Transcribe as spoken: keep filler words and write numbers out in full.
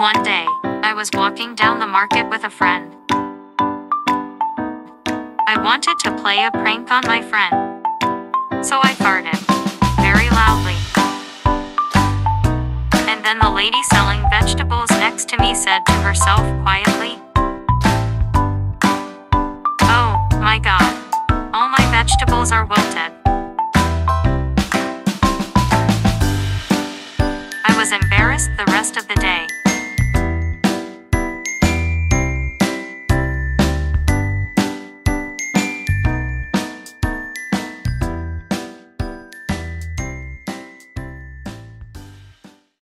One day, I was walking down the market with a friend. I wanted to play a prank on my friend. So I farted. Very loudly. And then the lady selling vegetables next to me said to herself quietly, "Oh, my God. All my vegetables are wilted." I was embarrassed the rest of the day.